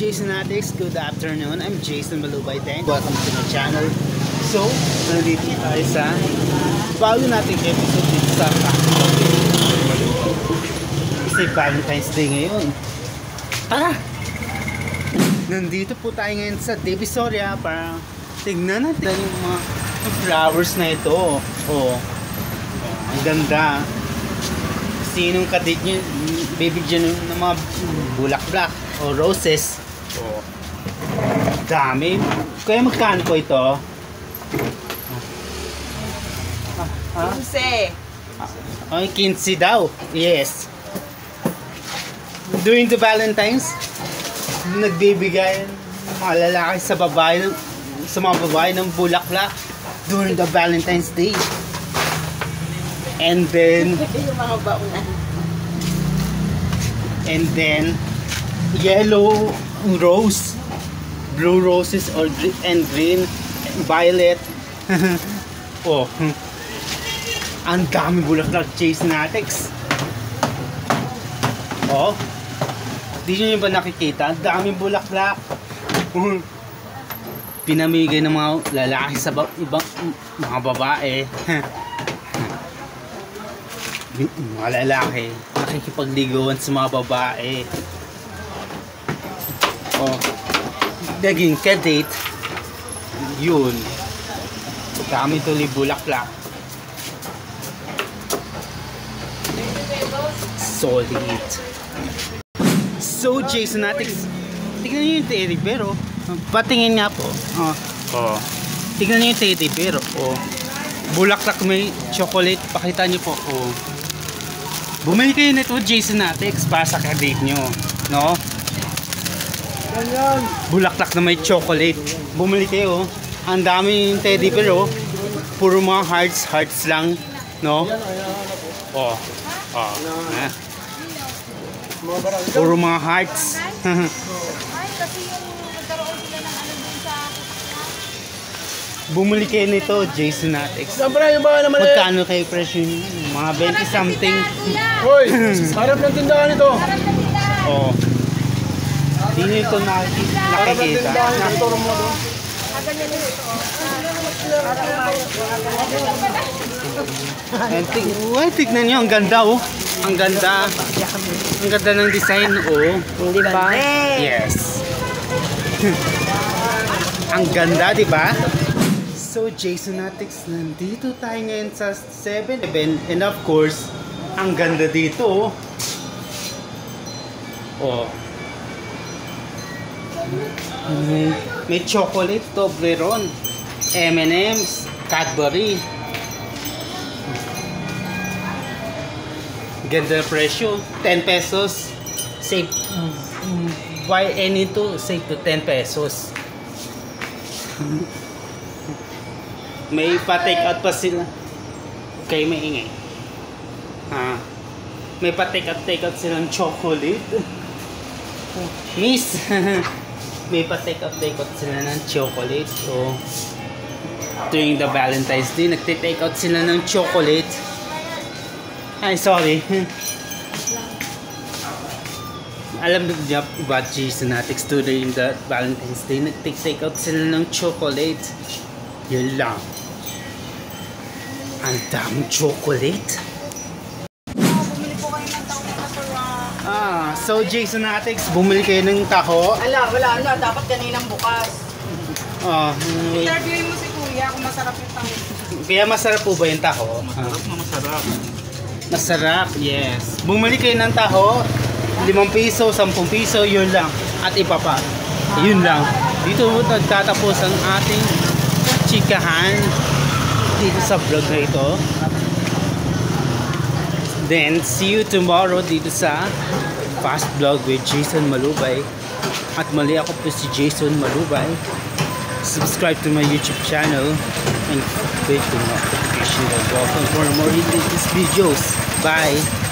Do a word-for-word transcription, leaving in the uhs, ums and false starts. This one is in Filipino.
Jayson Attics, good afternoon. I'm Jayson Malubay. Welcome to my channel. So, nandito tayo sa bago nating episode dito sa kasi Valentine's Day ngayon. Ah! Nandito po tayo ngayon sa Divisoria para tignan natin yung mga flowers na ito. Oh, ang ganda. Sinong kadit nyo, baby dyan ng mga bulaklak o roses. Oh, dami. Kaya magkano po ito? Ah, quince. Ay, quince daw. Yes. During the Valentine's, nagbibigay ng mga lalaki sa babae, sa mga babae ng bulaklak during the Valentine's Day. And then Yung mga baunan. And then yellow rose, blue roses or gre- and green, violet. Oh, ang dami bulaklak, Jayson Attics. Oh, di nyo ba nakikita? Ang daming bulaklak. Pinamigay ng mga lalaki sa ba- ibang mga babae. Mga lalaki nakikipagligawan sa mga babae. Oh, naging kadate yun. Dami tuloy bulaklak. Solid. So Jayson Attics, tignan nyo yung teddy bear, oh. Patingin nga po. Oh. Oh. Tignan nyo yung teddy bear, oh. Bulaklak, may chocolate. Pakita nyo po, oh. Bumili kayo nito, Jayson Attics, para sa kadate nyo, no? Bulaklak na may chocolate. Bumili kayo, oh. Ang daming teddy bear, oh. Puro mga hearts, hearts lang, no? Oh, oh, eh. Puro mga hearts. Ay, kasi yung nagkaroon sila ng ano dun sa... Bumili kayo nito, Jayson Attics. Siyempre, yung mga naman eh. Magkano kayo presyo nyo? Mga twenty something. Hoy, harap ng tindahan ito. Oh. Di nyo ito nakikita. Harap ng tindahan ito. Turo mo doon. And tig well, tignan nyo, ang ganda, oh. Ang ganda. Ang ganda ng design, oh. Hindi ba? Yes. Ang ganda, di ba? So, Jayson Attics, nandito tayo ngayon sa seven eleven. And of course, ang ganda dito, oh. May, may chocolate, Toblerone, M and M's, Cadbury. Ganda na presyo, ten pesos. Save, buy any two, save to ten pesos. May pa-take out pa sila. Okay, may ingay. Ha. May pa-take out, take out silang chocolate. Miss. May pa-take out, take out sila ng chocolate. So, during the Valentine's Day, nagte-take out sila ng chocolate. Ay, sorry. Alam niyo ba, Jayson Attics, during the Valentine's Day, nagte-take out sila ng chocolate. Yun lang. Ang daming chocolate. Bumili po kayo ng taong na para... Ah, so Jayson Attics, bumili kayo ng taho. Ala, wala na. Dapat kaninang bukas. Ah, Interviewin mo si Kuya kung masarap yung taong. kaya masarap po ba yung taho? Masarap na masarap. Masarap, yes. Bumili kayo ng taho, limang piso, sampung piso, yun lang. At iba pa. Yun lang. Dito nagtatapos ang ating chikahan dito sa vlog na ito. Then, see you tomorrow dito sa Fast Vlog with Jayson Malubay. At mali ako po si Jayson Malubay. Subscribe to my YouTube channel and click the notification bell button for more latest videos. Bye!